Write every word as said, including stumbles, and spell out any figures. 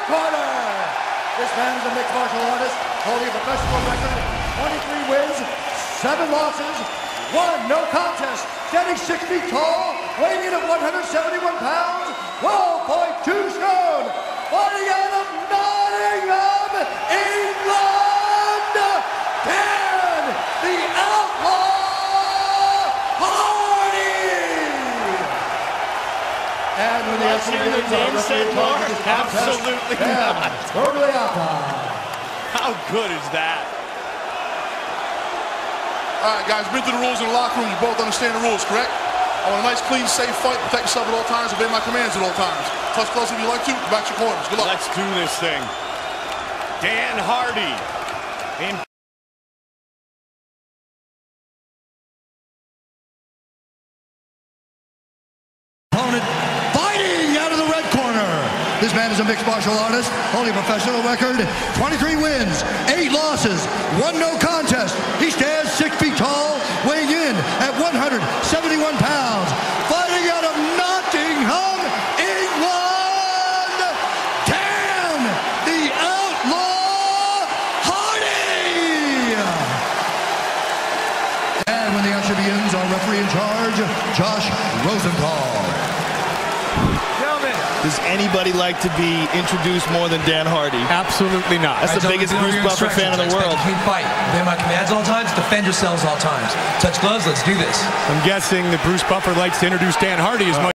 corner. This man is a mixed martial artist, holding a professional record, twenty-three wins, seven losses, one no contest, standing six feet tall, weighing in at one hundred seventy-one pounds, twelve point two stone, fighting out of Nottingham, England, Dan the Outlaw Hardy! And when the Let's hear the name said more? Absolutely not. Totally out. How good is that? All right, guys, been through the rules in the locker room. You both understand the rules, correct? I want a nice, clean, safe fight. Protect yourself at all times. Obey my commands at all times. Touch gloves if you like to. Back to your corners. Good luck. Let's do this thing. Dan Hardy in Opponent fighting out of the red corner. This man is a mixed martial artist, holding a professional record, twenty-three wins, eight losses, one no contest. He stands six feet tall, weighing in at one hundred seventy-one pounds, fighting out of Nottingham, England, Dan the Outlaw Hardy! And when the action begins, our referee in charge, Josh Rosenthal. Does anybody like to be introduced more than Dan Hardy? Absolutely not. That's the biggest Bruce Buffer fan in the world. Clean fight. Obey my commands all times. Defend yourselves all times. Touch gloves. Let's do this. I'm guessing that Bruce Buffer likes to introduce Dan Hardy as much.